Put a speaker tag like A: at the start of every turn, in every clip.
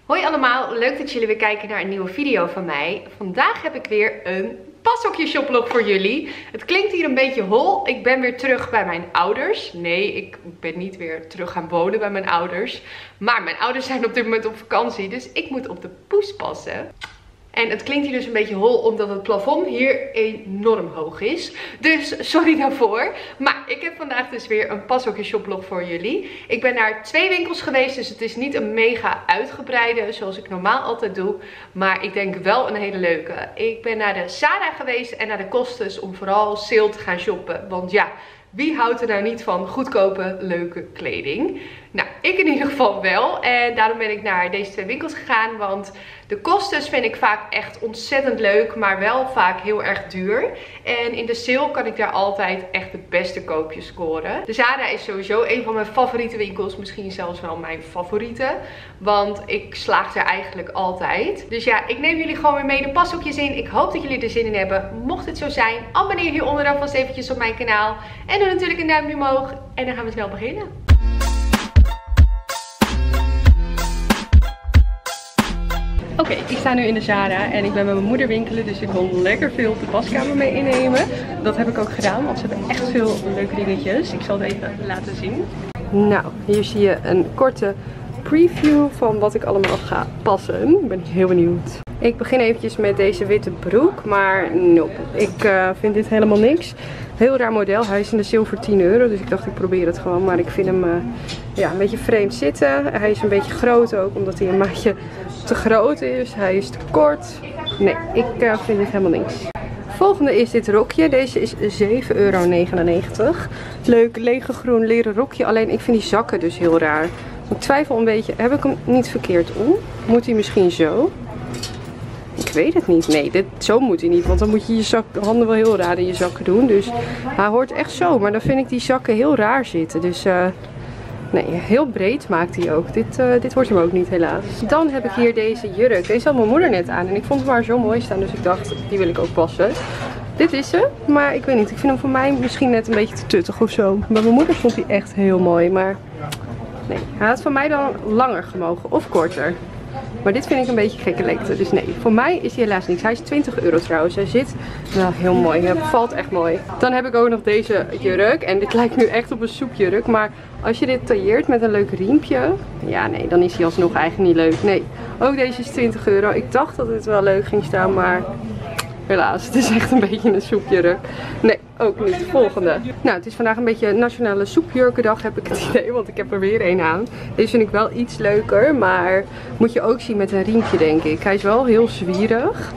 A: Hoi allemaal, leuk dat jullie weer kijken naar een nieuwe video van mij. Vandaag heb ik weer een pashokje shoplog voor jullie. Het klinkt hier een beetje hol. Ik ben weer terug bij mijn ouders. Nee, ik ben niet weer terug gaan wonen bij mijn ouders. Maar mijn ouders zijn op dit moment op vakantie, dus ik moet op de poes passen. En het klinkt hier dus een beetje hol omdat het plafond hier enorm hoog is. Dus sorry daarvoor. Maar ik heb vandaag dus weer een pashokje shoplog voor jullie. Ik ben naar 2 winkels geweest, dus het is niet een mega uitgebreide zoals ik normaal altijd doe. Maar ik denk wel een hele leuke. Ik ben naar de Zara geweest en naar de Kostes om vooral sale te gaan shoppen. Want ja, wie houdt er nou niet van goedkope, leuke kleding? Nou, ik in ieder geval wel. En daarom ben ik naar deze 2 winkels gegaan. Want de Kostes vind ik vaak echt ontzettend leuk, maar wel vaak heel erg duur. En in de sale kan ik daar altijd echt de beste koopjes scoren. De Zara is sowieso een van mijn favoriete winkels. Misschien zelfs wel mijn favoriete. Want ik slaag er eigenlijk altijd. Dus ja, ik neem jullie gewoon weer mee de pashokjes in. Ik hoop dat jullie er zin in hebben. Mocht het zo zijn, abonneer hieronder dan vast eventjes op mijn kanaal. En doe natuurlijk een duimpje omhoog. En dan gaan we snel beginnen. Oké, ik sta nu in de Zara en ik ben met mijn moeder winkelen, dus ik wil lekker veel de paskamer mee innemen. Dat heb ik ook gedaan, want ze hebben echt veel leuke dingetjes. Ik zal het even laten zien. Nou, hier zie je een korte preview van wat ik allemaal ga passen. Ik ben heel benieuwd. Ik begin eventjes met deze witte broek, maar nope. Ik vind dit helemaal niks. Heel raar model. Hij is in de sale voor 10 euro, dus ik dacht ik probeer het gewoon. Maar ik vind hem ja, een beetje vreemd zitten. Hij is een beetje groot ook, omdat hij een maatje te groot is. Hij is te kort. Nee, ik vind dit helemaal niks. Volgende is dit rokje. Deze is 7,99 euro. Leuk, lege groen leren rokje. Alleen ik vind die zakken dus heel raar. Ik twijfel een beetje. Heb ik hem niet verkeerd om? Moet hij misschien zo? Ik weet het niet. Nee, zo moet hij niet. Want dan moet je je handen wel heel raar in je zakken doen. Dus hij hoort echt zo. Maar dan vind ik die zakken heel raar zitten. Dus nee, heel breed maakt hij ook. Dit wordt hem ook niet helaas. Dan heb ik hier deze jurk. Deze had mijn moeder net aan. En ik vond hem maar zo mooi staan. Dus ik dacht, die wil ik ook passen. Dit is ze. Maar ik weet niet. Ik vind hem voor mij misschien net een beetje te tuttig of zo. Bij mijn moeder vond hij echt heel mooi. Maar nee, hij had van mij dan langer gemogen. Of korter. Maar dit vind ik een beetje gekke lengte. Dus nee, voor mij is hij helaas niks. Hij is 20 euro trouwens. Hij zit wel heel mooi. Hij valt echt mooi. Dan heb ik ook nog deze jurk. En dit lijkt nu echt op een soepjurk. Maar als je dit tailleert met een leuk riempje. Ja, nee, dan is hij alsnog eigenlijk niet leuk. Nee, ook deze is 20 euro. Ik dacht dat het wel leuk ging staan. Maar helaas, het is echt een beetje een soepjurk. Nee, ook niet. Volgende. Nou, het is vandaag een beetje nationale soepjurkendag, heb ik het idee. Want ik heb er weer een aan. Deze vind ik wel iets leuker. Maar moet je ook zien met een riempje, denk ik. Hij is wel heel zwierig.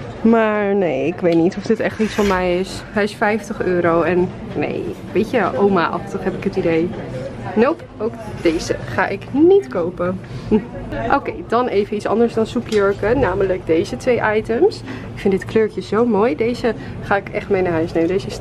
A: Maar nee, ik weet niet of dit echt iets van mij is. Hij is 50 euro. En nee, een beetje oma-achtig heb ik het idee. Nope, ook deze ga ik niet kopen. Oké, dan even iets anders dan soepjurken. Namelijk deze 2 items. Ik vind dit kleurtje zo mooi. Deze ga ik echt mee naar huis nemen. Deze is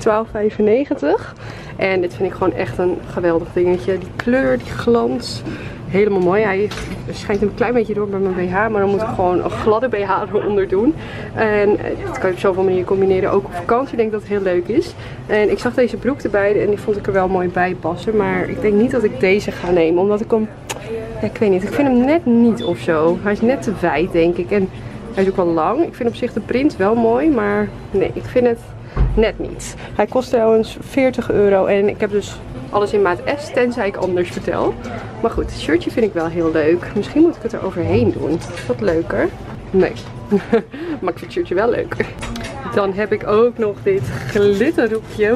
A: 12,95. En dit vind ik gewoon echt een geweldig dingetje. Die kleur, die glans. Helemaal mooi. Hij schijnt een klein beetje door bij mijn BH. Maar dan moet ik gewoon een gladde BH eronder doen. En dat kan je op zoveel manieren combineren. Ook op vakantie. Ik denk dat het heel leuk is. En ik zag deze broek erbij. En die vond ik er wel mooi bij passen. Maar ik denk niet dat ik deze ga nemen. Omdat ik hem... Ja, ik weet niet. Ik vind hem net niet of zo. Hij is net te wijd, denk ik. En hij is ook wel lang. Ik vind op zich de print wel mooi. Maar nee, ik vind het net niet. Hij kost trouwens 40 euro. En ik heb dus alles in maat S, tenzij ik anders vertel. Maar goed, het shirtje vind ik wel heel leuk. Misschien moet ik het er overheen doen. Is dat leuker? Nee. Maar ik vind het shirtje wel leuk. Dan heb ik ook nog dit glitterroepje.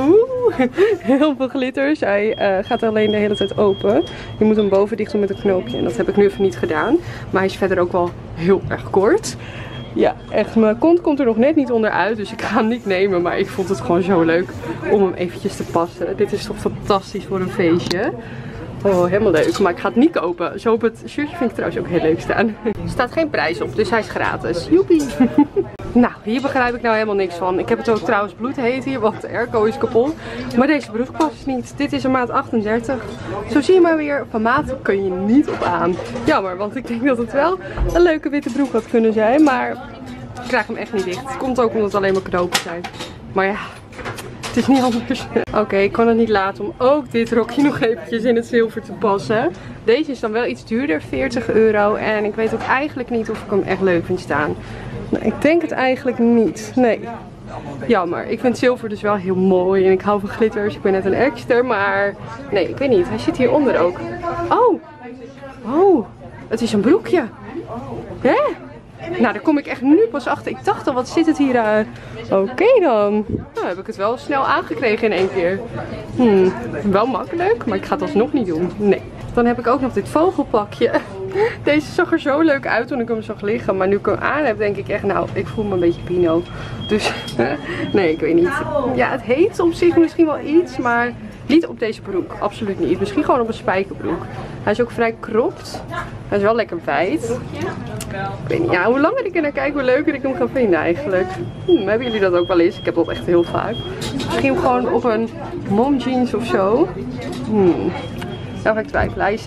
A: Heel veel glitters. Hij gaat alleen de hele tijd open. Je moet hem boven dicht doen met een knoopje. En dat heb ik nu even niet gedaan. Maar hij is verder ook wel heel erg kort. Ja, echt. Mijn kont komt er nog net niet onderuit. Dus ik ga hem niet nemen. Maar ik vond het gewoon zo leuk om hem eventjes te passen. Dit is toch fantastisch voor een feestje. Oh, helemaal leuk. Maar ik ga het niet kopen. Zo op het shirtje vind ik trouwens ook heel leuk staan. Er staat geen prijs op, dus hij is gratis. Joepie. Nou, hier begrijp ik nou helemaal niks van. Ik heb het ook trouwens bloedheet hier, want de airco is kapot. Maar deze broek past niet. Dit is een maat 38. Zo zie je maar weer, van maat kun je niet op aan. Jammer, want ik denk dat het wel een leuke witte broek had kunnen zijn. Maar ik krijg hem echt niet dicht. Het komt ook omdat het alleen maar knopen zijn. Maar ja, Het is niet anders. Oké, ik kan het niet laten om ook dit rokje nog eventjes in het zilver te passen. Deze is dan wel iets duurder, 40 euro. En ik weet ook eigenlijk niet of ik hem echt leuk vind staan. Nou, ik denk het eigenlijk niet. Nee. Jammer. Ik vind zilver dus wel heel mooi. En ik hou van glitters. Ik ben net een exter. Maar nee, ik weet niet. Hij zit hieronder ook. Oh. Oh. Het is een broekje. Hè? Nou, daar kom ik echt nu pas achter. Ik dacht al, wat zit het hier aan? Oké dan. Nou, heb ik het wel snel aangekregen in één keer. Wel makkelijk, maar ik ga het alsnog niet doen. Nee. Dan heb ik ook nog dit vogelpakje. Deze zag er zo leuk uit toen ik hem zag liggen. Maar nu ik hem aan heb, denk ik echt, nou, ik voel me een beetje Pino. Dus, nee, ik weet niet. Ja, het heet op zich misschien wel iets, maar niet op deze broek. Absoluut niet. Misschien gewoon op een spijkerbroek. Hij is ook vrij cropped. Hij is wel lekker wijd. Ik weet niet, ja, hoe langer ik er naar kijk, hoe leuker ik hem ga vinden eigenlijk. Hebben jullie dat ook wel eens? Ik heb dat echt heel vaak. Misschien gewoon op een mom jeans of zo. Nou ga ik twijfelen. Hij is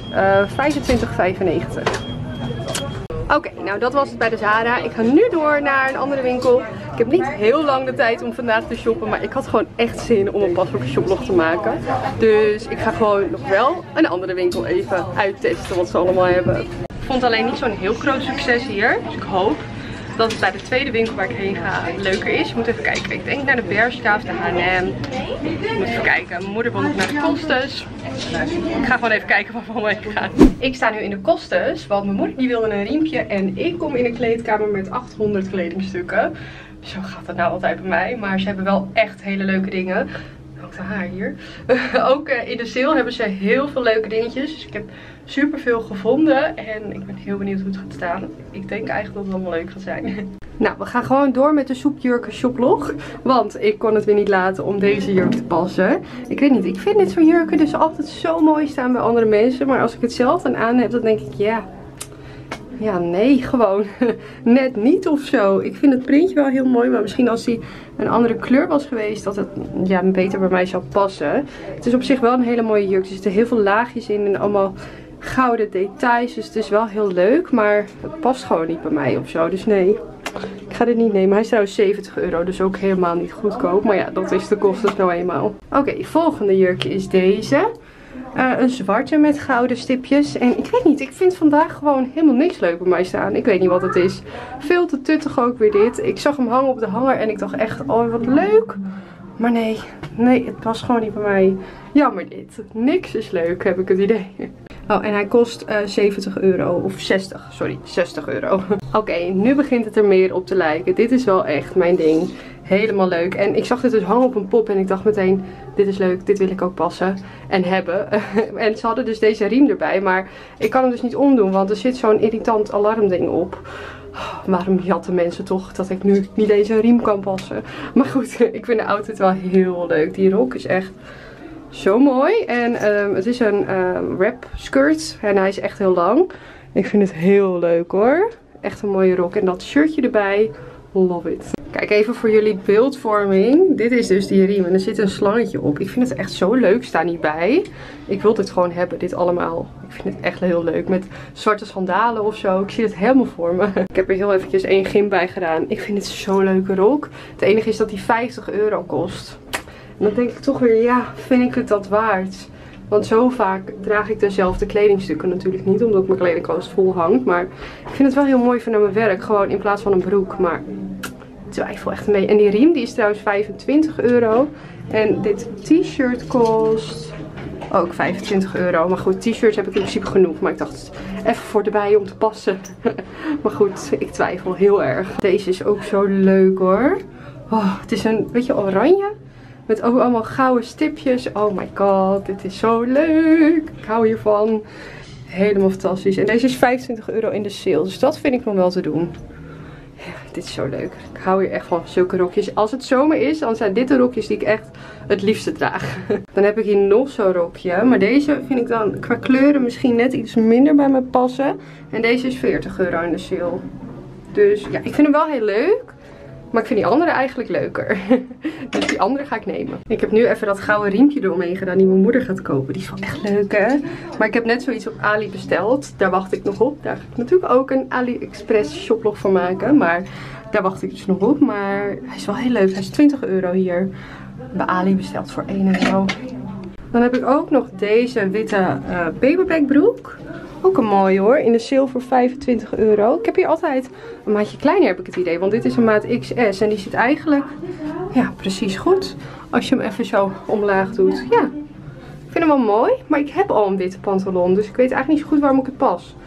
A: 25,95. Oké, nou dat was het bij de Zara. Ik ga nu door naar een andere winkel. Ik heb niet heel lang de tijd om vandaag te shoppen, maar ik had gewoon echt zin om een paspoort shoplog te maken. Dus ik ga gewoon nog wel een andere winkel even uittesten wat ze allemaal hebben. Ik vond het alleen niet zo'n heel groot succes hier. Dus ik hoop dat het bij de tweede winkel waar ik heen ga leuker is. Ik moet even kijken. Ik denk naar de Bershka of de H&M. Ik moet even kijken. Mijn moeder wil nog naar de Kostes. Ik ga gewoon even kijken waar we allemaal heen gaan. Ik sta nu in de Kostes, want mijn moeder die wilde een riempje. En ik kom in een kleedkamer met 800 kledingstukken. Zo gaat het nou altijd bij mij. Maar ze hebben wel echt hele leuke dingen. Ook de haar hier. Ook in de sale hebben ze heel veel leuke dingetjes. Dus ik heb super veel gevonden. En ik ben heel benieuwd hoe het gaat staan. Ik denk eigenlijk dat het allemaal leuk gaat zijn. Nou, we gaan gewoon door met de soepjurken shoplog. Want ik kon het weer niet laten om deze jurk te passen. Ik weet niet, ik vind dit soort jurken dus altijd zo mooi staan bij andere mensen. Maar als ik het zelf dan aan heb, dan denk ik ja, nee, gewoon net niet of zo. Ik vind het printje wel heel mooi, maar misschien als hij een andere kleur was geweest, dat het beter bij mij zou passen. Het is op zich wel een hele mooie jurk. Er zitten heel veel laagjes in en allemaal gouden details. Dus het is wel heel leuk, maar het past gewoon niet bij mij of zo. Dus nee, ik ga dit niet nemen. Hij is trouwens 70 euro, dus ook helemaal niet goedkoop. Maar ja, dat is de kosten nou eenmaal. Oké, volgende jurkje is deze. Een zwarte met gouden stipjes. En ik weet niet, ik vind vandaag gewoon helemaal niks leuk bij mij staan. Ik weet niet wat het is. Veel te tuttig ook weer dit. Ik zag hem hangen op de hanger en ik dacht echt, oh wat leuk. Maar nee, het past gewoon niet bij mij. Jammer dit. Niks is leuk, heb ik het idee. Oh, en hij kost 70 euro. Of 60, sorry, 60 euro. Oké, nu begint het er meer op te lijken. Dit is wel echt mijn ding. Helemaal leuk. En ik zag dit dus hangen op een pop en ik dacht meteen, dit is leuk, dit wil ik ook passen en hebben. En ze hadden dus deze riem erbij, maar ik kan hem dus niet omdoen, want er zit zo'n irritant alarmding op. Waarom jatten mensen toch dat ik nu niet deze riem kan passen? Maar goed, ik vind de outfit wel heel leuk. Die rok is echt zo mooi. En het is een wrap skirt en hij is echt heel lang. Ik vind het heel leuk hoor. Echt een mooie rok en dat shirtje erbij. Love it. Kijk even voor jullie beeldvorming. Dit is dus die riem en er zit een slangetje op. Ik vind het echt zo leuk. Sta niet bij. Ik wil dit gewoon hebben. Dit allemaal. Ik vind het echt heel leuk. Met zwarte sandalen of zo. Ik zie het helemaal voor me. Ik heb er heel eventjes één gym bij gedaan. Ik vind het zo'n leuke rok. Het enige is dat die 50 euro kost. En dan denk ik toch weer, ja, vind ik het dat waard? Want zo vaak draag ik dezelfde kledingstukken natuurlijk niet. Omdat mijn kledingkast vol hangt. Maar ik vind het wel heel mooi voor naar mijn werk. Gewoon in plaats van een broek. Maar ik twijfel echt mee. En die riem die is trouwens 25 euro. En dit t-shirt kost ook 25 euro. Maar goed, t-shirts heb ik in principe genoeg. Maar ik dacht, even voor erbij om te passen. Maar goed, ik twijfel heel erg. Deze is ook zo leuk hoor. Oh, het is een beetje oranje. Met ook allemaal gouden stipjes. Oh my god, dit is zo leuk. Ik hou hiervan. Helemaal fantastisch. En deze is 25 euro in de sale. Dus dat vind ik nog wel te doen. Ja, dit is zo leuk. Ik hou hier echt van zulke rokjes. Als het zomer is, dan zijn dit de rokjes die ik echt het liefste draag. Dan heb ik hier nog zo'n rokje. Maar deze vind ik dan qua kleuren misschien net iets minder bij me passen. En deze is 40 euro in de sale. Dus ja, ik vind hem wel heel leuk. Maar ik vind die andere eigenlijk leuker. Dus die andere ga ik nemen. Ik heb nu even dat gouden riempje doorheen gedaan die mijn moeder gaat kopen. Die is wel echt leuk hè. Maar ik heb net zoiets op Ali besteld. Daar wacht ik nog op. Daar ga ik natuurlijk ook een AliExpress shoplog van maken. Maar daar wacht ik dus nog op. Maar hij is wel heel leuk. Hij is 20 euro hier. Bij Ali besteld voor 1 euro. Dan heb ik ook nog deze witte paperback broek. Ook een mooie hoor. In de sale voor 25 euro. Ik heb hier altijd een maatje kleiner, heb ik het idee. Want dit is een maat XS. En die zit eigenlijk ja, precies goed. Als je hem even zo omlaag doet. Ja, ik vind hem wel mooi. Maar ik heb al een witte pantalon. Dus ik weet eigenlijk niet zo goed waarom ik het pas.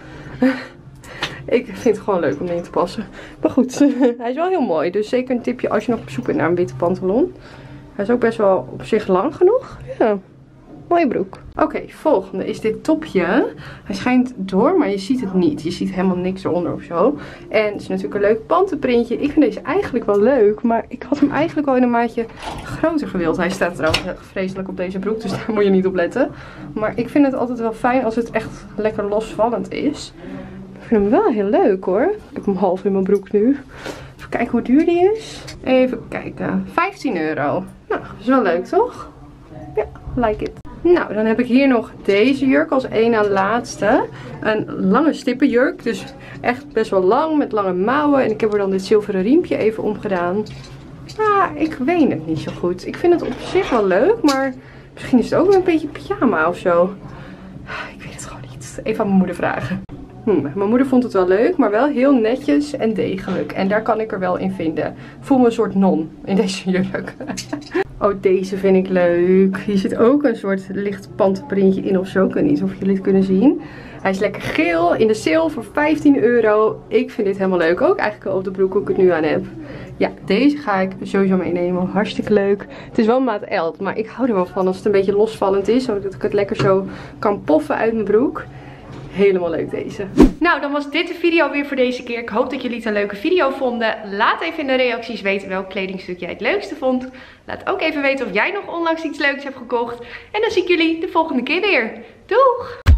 A: Ik vind het gewoon leuk om in te passen. Maar goed, hij is wel heel mooi. Dus zeker een tipje als je nog op zoek bent naar een witte pantalon. Hij is ook best wel op zich lang genoeg. Ja. Mooie broek. Oké, volgende is dit topje. Hij schijnt door, maar je ziet het niet. Je ziet helemaal niks eronder of zo. En het is natuurlijk een leuk pantenprintje. Ik vind deze eigenlijk wel leuk, maar ik had hem eigenlijk wel in een maatje groter gewild. Hij staat trouwens vreselijk op deze broek, dus daar moet je niet op letten. Maar ik vind het altijd wel fijn als het echt lekker losvallend is. Ik vind hem wel heel leuk hoor. Ik heb hem half in mijn broek nu. Even kijken hoe duur die is. Even kijken. 15 euro. Nou, dat is wel leuk toch? Ja, like it. Nou, dan heb ik hier nog deze jurk als één na laatste. Een lange stippenjurk. Dus echt best wel lang met lange mouwen. En ik heb er dan dit zilveren riempje even omgedaan. Ah, ik weet het niet zo goed. Ik vind het op zich wel leuk. Maar misschien is het ook wel een beetje pyjama of zo. Ik weet het gewoon niet. Even aan mijn moeder vragen. Mijn moeder vond het wel leuk, maar wel heel netjes en degelijk. En daar kan ik er wel in vinden. Ik voel me een soort non in deze jurk. Oh, deze vind ik leuk. Hier zit ook een soort licht pantenprintje in of zo. Ik weet niet of jullie het kunnen zien. Hij is lekker geel in de sale voor 15 euro. Ik vind dit helemaal leuk. Ook eigenlijk op de broek hoe ik het nu aan heb. Ja, deze ga ik sowieso meenemen. Hartstikke leuk. Het is wel maat L, maar ik hou er wel van als het een beetje losvallend is. Zodat ik het lekker zo kan poffen uit mijn broek. Helemaal leuk deze. Nou, dan was dit de video weer voor deze keer. Ik hoop dat jullie het een leuke video vonden. Laat even in de reacties weten welk kledingstuk jij het leukste vond. Laat ook even weten of jij nog onlangs iets leuks hebt gekocht. En dan zie ik jullie de volgende keer weer. Doeg!